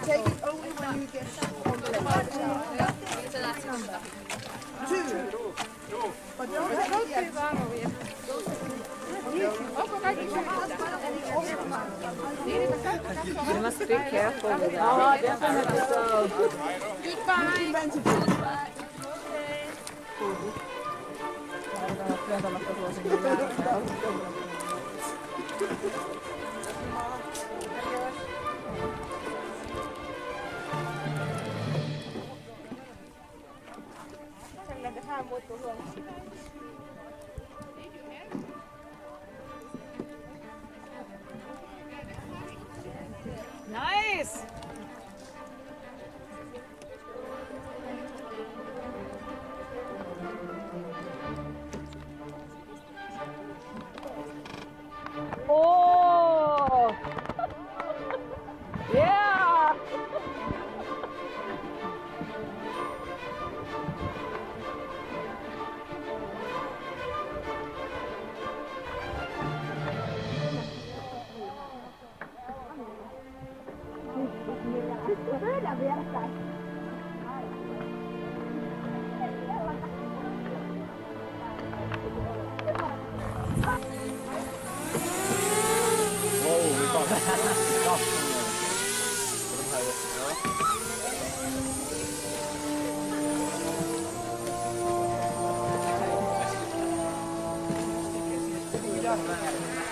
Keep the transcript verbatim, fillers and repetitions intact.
take it only when you get on the left. Two. But don't take it yet. You must be careful with that. Oh, definitely so. Goodbye. Nice! Oh! Yeah! Pöydän vierekkäin. Wow, vi tar gassen. De här, ja.